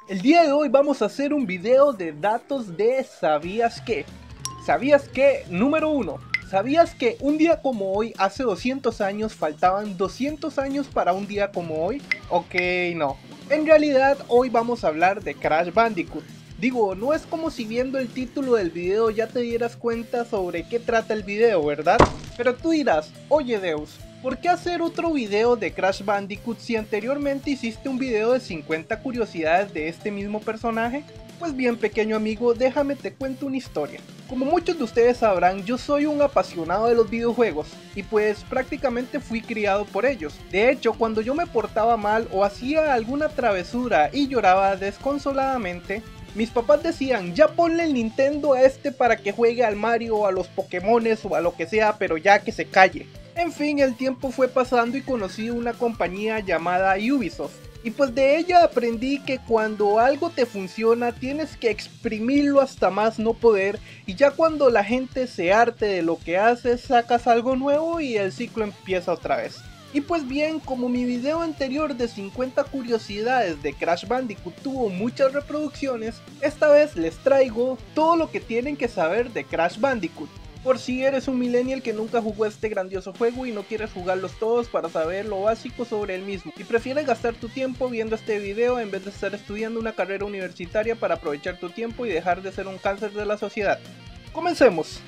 El día de hoy vamos a hacer un video de datos de ¿sabías qué? ¿Sabías qué? Número 1. ¿Sabías que un día como hoy, hace 200 años, faltaban 200 años para un día como hoy? Ok, no. En realidad, hoy vamos a hablar de Crash Bandicoot. Digo, no es como si viendo el título del video ya te dieras cuenta sobre qué trata el video, ¿verdad? Pero tú dirás, oye Deus, ¿por qué hacer otro video de Crash Bandicoot si anteriormente hiciste un video de 50 curiosidades de este mismo personaje? Pues bien, pequeño amigo, déjame te cuento una historia. Como muchos de ustedes sabrán, yo soy un apasionado de los videojuegos y pues prácticamente fui criado por ellos. De hecho, cuando yo me portaba mal o hacía alguna travesura y lloraba desconsoladamente, mis papás decían, ya ponle el Nintendo a este para que juegue al Mario o a los Pokémones o a lo que sea, pero ya que se calle. En fin, el tiempo fue pasando y conocí una compañía llamada Ubisoft. Y pues de ella aprendí que cuando algo te funciona tienes que exprimirlo hasta más no poder, y ya cuando la gente se harte de lo que haces sacas algo nuevo y el ciclo empieza otra vez. Y pues bien, como mi video anterior de 50 curiosidades de Crash Bandicoot tuvo muchas reproducciones, esta vez les traigo todo lo que tienen que saber de Crash Bandicoot. Por si eres un millennial que nunca jugó este grandioso juego y no quieres jugarlos todos para saber lo básico sobre el mismo, y prefieres gastar tu tiempo viendo este video en vez de estar estudiando una carrera universitaria para aprovechar tu tiempo y dejar de ser un cáncer de la sociedad. ¡Comencemos!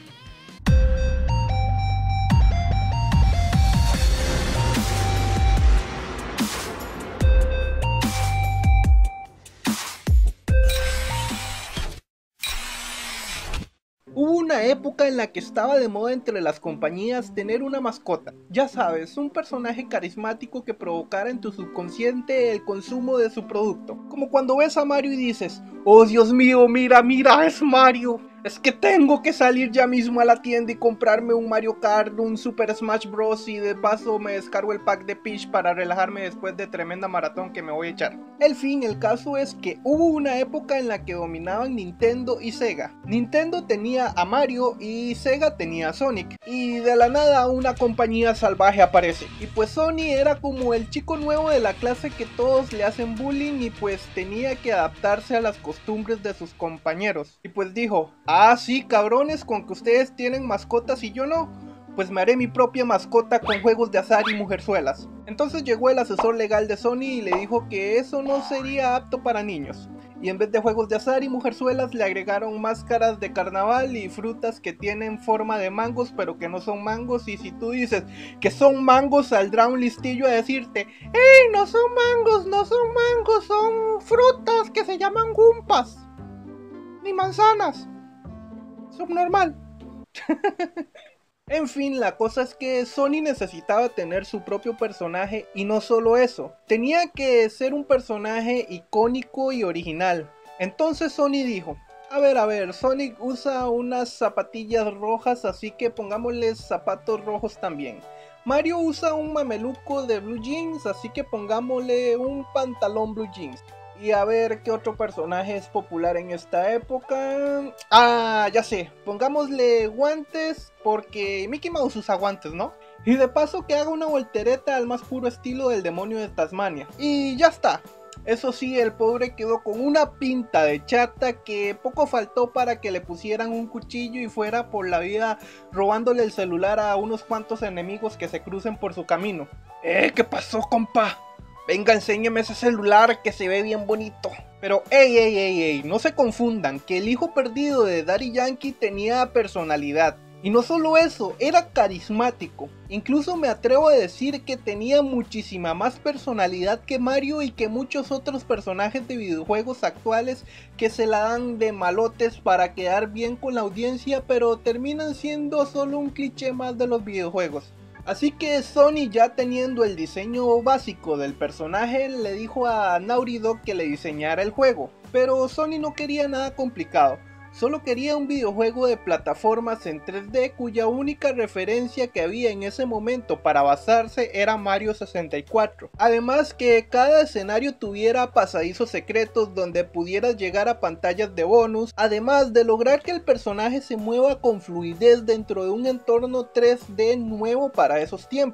Hubo una época en la que estaba de moda entre las compañías tener una mascota. Ya sabes, un personaje carismático que provocara en tu subconsciente el consumo de su producto. Como cuando ves a Mario y dices, oh Dios mío, mira, es Mario. Es que tengo que salir ya mismo a la tienda y comprarme un Mario Kart, un Super Smash Bros. Y de paso me descargo el pack de Peach para relajarme después de tremenda maratón que me voy a echar. En fin, el caso es que hubo una época en la que dominaban Nintendo y Sega. Nintendo tenía a Mario y Sega tenía a Sonic. Y de la nada una compañía salvaje aparece. Y pues Sony era como el chico nuevo de la clase que todos le hacen bullying y pues tenía que adaptarse a las costumbres de sus compañeros. Y pues dijo, ah sí cabrones, con que ustedes tienen mascotas y yo no, pues me haré mi propia mascota con juegos de azar y mujerzuelas. Entonces llegó el asesor legal de Sony y le dijo que eso no sería apto para niños. Y en vez de juegos de azar y mujerzuelas le agregaron máscaras de carnaval y frutas que tienen forma de mangos pero que no son mangos, y si tú dices que son mangos saldrá un listillo a decirte, ¡Ey! No son mangos, no son mangos, son frutas que se llaman gumpas. Ni manzanas. Subnormal. En fin, la cosa es que Sony necesitaba tener su propio personaje y no solo eso, tenía que ser un personaje icónico y original. Entonces Sony dijo, a ver, Sonic usa unas zapatillas rojas, así que pongámosle zapatos rojos también. Mario usa un mameluco de blue jeans, así que pongámosle un pantalón blue jeans. Y a ver qué otro personaje es popular en esta época. Ah, ya sé, pongámosle guantes porque Mickey Mouse usa guantes, ¿no? Y de paso que haga una voltereta al más puro estilo del demonio de Tasmania. Y ya está. Eso sí, el pobre quedó con una pinta de chata que poco faltó para que le pusieran un cuchillo y fuera por la vida robándole el celular a unos cuantos enemigos que se crucen por su camino. ¿Qué pasó, compa? Venga, enséñeme ese celular que se ve bien bonito. Pero ey, no se confundan, que el hijo perdido de Daddy Yankee tenía personalidad. Y no solo eso, era carismático. Incluso me atrevo a decir que tenía muchísima más personalidad que Mario y que muchos otros personajes de videojuegos actuales que se la dan de malotes para quedar bien con la audiencia, pero terminan siendo solo un cliché más de los videojuegos. Así que Sony, ya teniendo el diseño básico del personaje, le dijo a Naughty Dog que le diseñara el juego. Pero Sony no quería nada complicado, solo quería un videojuego de plataformas en 3D cuya única referencia que había en ese momento para basarse era Mario 64. Además que cada escenario tuviera pasadizos secretos donde pudieras llegar a pantallas de bonus, además de lograr que el personaje se mueva con fluidez dentro de un entorno 3D nuevo para esos tiempos.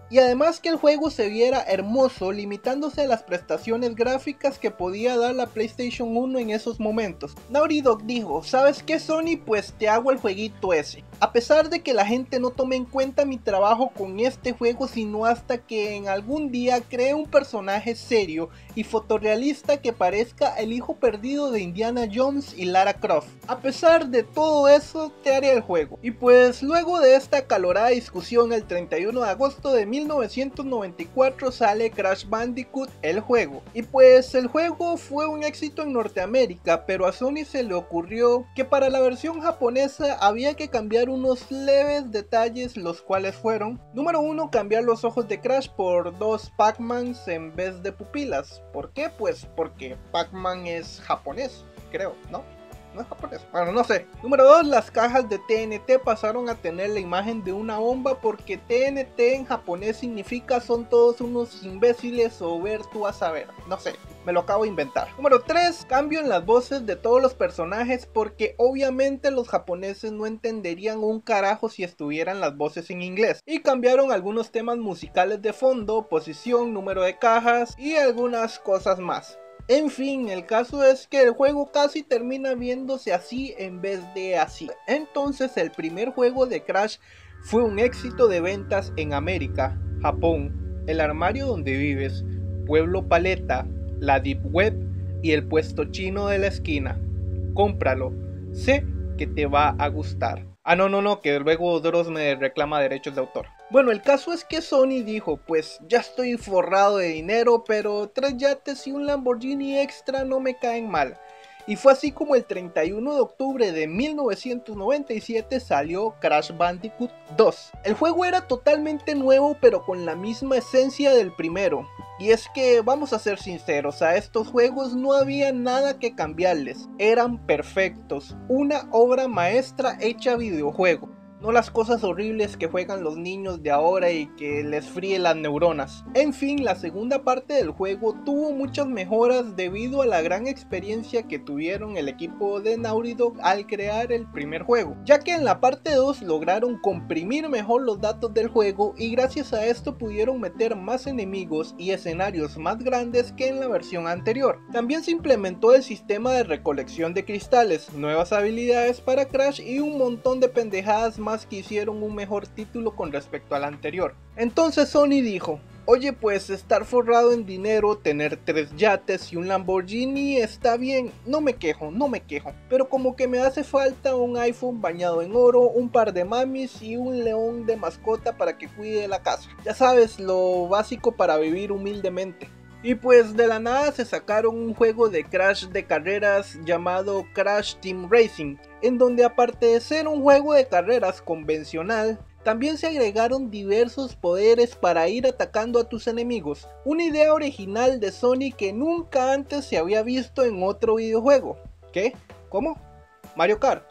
y además que el juego se viera hermoso, limitándose a las prestaciones gráficas que podía dar la PlayStation 1 en esos momentos. Naughty Dog dijo, ¿sabes qué, Sony? Pues te hago el jueguito ese. A pesar de que la gente no tome en cuenta mi trabajo con este juego, sino hasta que en algún día cree un personaje serio y fotorrealista que parezca el hijo perdido de Indiana Jones y Lara Croft. A pesar de todo eso, te haré el juego. Y pues luego de esta acalorada discusión, el 31 de agosto de 1994 sale Crash Bandicoot, el juego. Y pues el juego fue un éxito en Norteamérica, pero a Sony se le ocurrió que para la versión japonesa había que cambiar unos leves detalles, los cuales fueron: número 1, cambiar los ojos de Crash por 2 Pac-Mans en vez de pupilas. ¿Por qué? Pues porque Pac-Man es japonés, creo, ¿no? No es japonés, bueno, no sé. Número 2, las cajas de TNT pasaron a tener la imagen de una bomba, porque TNT en japonés significa son todos unos imbéciles o ver tú a saber, no sé, me lo acabo de inventar. Número 3, cambio en las voces de todos los personajes, porque obviamente los japoneses no entenderían un carajo si estuvieran las voces en inglés. Y cambiaron algunos temas musicales de fondo, posición, número de cajas y algunas cosas más. En fin, el caso es que el juego casi termina viéndose así en vez de así. Entonces el primer juego de Crash fue un éxito de ventas en América, Japón, el armario donde vives, Pueblo Paleta, la Deep Web y el puesto chino de la esquina. Cómpralo, sé que te va a gustar. Ah, no, que luego Dross me reclama derechos de autor. Bueno, el caso es que Sony dijo, pues ya estoy forrado de dinero, pero 3 yates y un Lamborghini extra no me caen mal. Y fue así como el 31 de octubre de 1997 salió Crash Bandicoot 2. El juego era totalmente nuevo, pero con la misma esencia del primero. Y es que, vamos a ser sinceros, a estos juegos no había nada que cambiarles. Eran perfectos, una obra maestra hecha videojuego. No las cosas horribles que juegan los niños de ahora y que les fríe las neuronas. En fin, la segunda parte del juego tuvo muchas mejoras debido a la gran experiencia que tuvieron el equipo de Naughty Dog al crear el primer juego, ya que en la parte 2 lograron comprimir mejor los datos del juego y gracias a esto pudieron meter más enemigos y escenarios más grandes que en la versión anterior. También se implementó el sistema de recolección de cristales, nuevas habilidades para Crash y un montón de pendejadas más que hicieron un mejor título con respecto al anterior. Entonces Sony dijo, oye, pues estar forrado en dinero, tener 3 yates y un Lamborghini está bien, no me quejo, pero como que me hace falta un iPhone bañado en oro, un par de mamis y un león de mascota para que cuide la casa. Ya sabes, lo básico para vivir humildemente. Y pues de la nada se sacaron un juego de Crash de carreras llamado Crash Team Racing, en donde aparte de ser un juego de carreras convencional, también se agregaron diversos poderes para ir atacando a tus enemigos. Una idea original de Sony que nunca antes se había visto en otro videojuego. ¿Qué? ¿Cómo? ¿Mario Kart?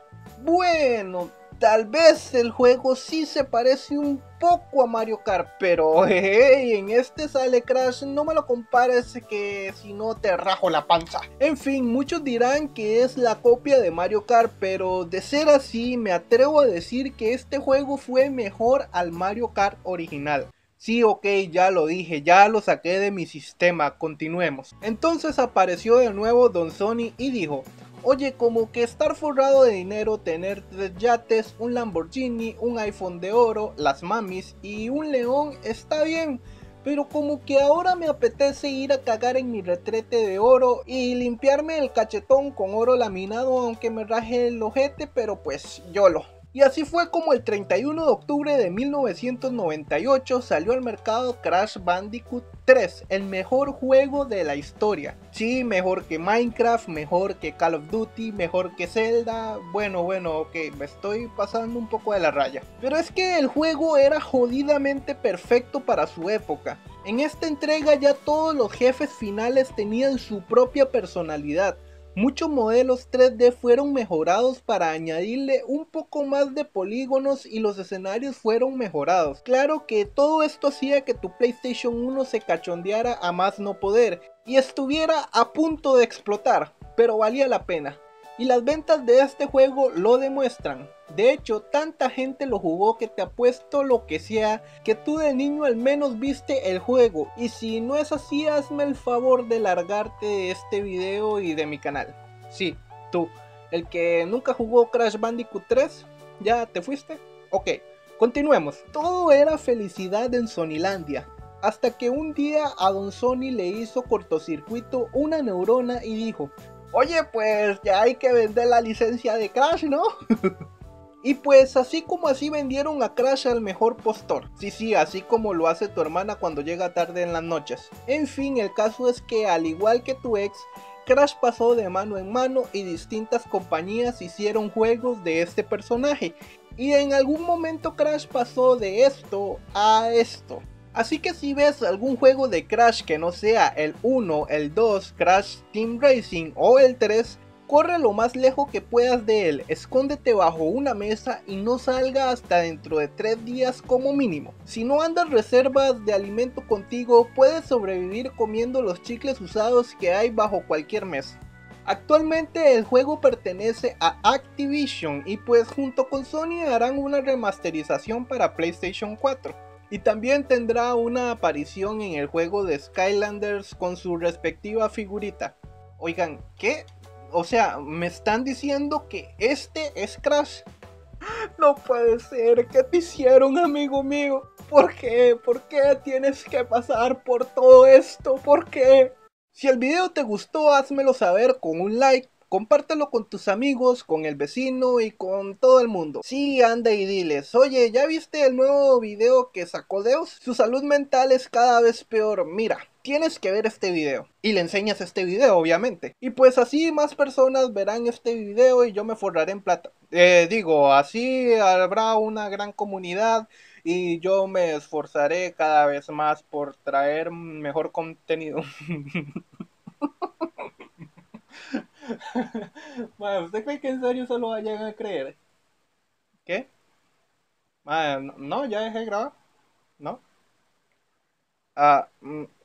Bueno, tal vez el juego sí se parece un poco a Mario Kart, pero hey, en este sale Crash, no me lo compares que si no te rajo la panza. En fin, muchos dirán que es la copia de Mario Kart, pero de ser así me atrevo a decir que este juego fue mejor al Mario Kart original. Sí, ok, ya lo dije, ya lo saqué de mi sistema, continuemos. Entonces apareció de nuevo Don Sony y dijo, oye, como que estar forrado de dinero, tener 3 yates, un Lamborghini, un iPhone de oro, las mamis y un león está bien, pero como que ahora me apetece ir a cagar en mi retrete de oro y limpiarme el cachetón con oro laminado, aunque me raje el ojete, pero pues YOLO. Y así fue como el 31 de octubre de 1998 salió al mercado Crash Bandicoot 3, el mejor juego de la historia. Sí, mejor que Minecraft, mejor que Call of Duty, mejor que Zelda. Bueno, ok, me estoy pasando un poco de la raya. Pero es que el juego era jodidamente perfecto para su época. En esta entrega ya todos los jefes finales tenían su propia personalidad. Muchos modelos 3D fueron mejorados para añadirle un poco más de polígonos y los escenarios fueron mejorados. Claro que todo esto hacía que tu PlayStation 1 se cachondeara a más no poder y estuviera a punto de explotar, pero valía la pena. Y las ventas de este juego lo demuestran. De hecho, tanta gente lo jugó que te apuesto lo que sea que tú de niño al menos viste el juego. Y si no es así, hazme el favor de largarte de este video y de mi canal. Sí, tú, el que nunca jugó Crash Bandicoot 3, ¿ya te fuiste? Ok, continuemos. Todo era felicidad en Sonylandia. Hasta que un día a Don Sony le hizo cortocircuito una neurona y dijo: oye, pues ya hay que vender la licencia de Crash, ¿no? Y pues así como así vendieron a Crash al mejor postor. Sí, así como lo hace tu hermana cuando llega tarde en las noches. En fin, el caso es que al igual que tu ex, Crash pasó de mano en mano y distintas compañías hicieron juegos de este personaje. Y en algún momento Crash pasó de esto a esto. Así que si ves algún juego de Crash que no sea el 1, el 2, Crash Team Racing o el 3, corre lo más lejos que puedas de él, escóndete bajo una mesa y no salga hasta dentro de 3 días como mínimo. Si no andas reservas de alimento contigo, puedes sobrevivir comiendo los chicles usados que hay bajo cualquier mesa. Actualmente el juego pertenece a Activision y pues junto con Sony harán una remasterización para PlayStation 4. Y también tendrá una aparición en el juego de Skylanders con su respectiva figurita. Oigan, ¿qué? O sea, ¿me están diciendo que este es Crash? No puede ser, ¿qué te hicieron, amigo mío? ¿Por qué? ¿Por qué tienes que pasar por todo esto? ¿Por qué? Si el video te gustó, házmelo saber con un like. Compártelo con tus amigos, con el vecino y con todo el mundo. Sí, anda y diles: oye, ¿ya viste el nuevo video que sacó Deus? Su salud mental es cada vez peor. Mira, tienes que ver este video. Y le enseñas este video, obviamente. Y pues así más personas verán este video y yo me forraré en plata. Así habrá una gran comunidad y yo me esforzaré cada vez más por traer mejor contenido. Bueno, ¿usted cree que en serio se lo vayan a creer? ¿Qué? No, ya dejé de grabar. ¿No?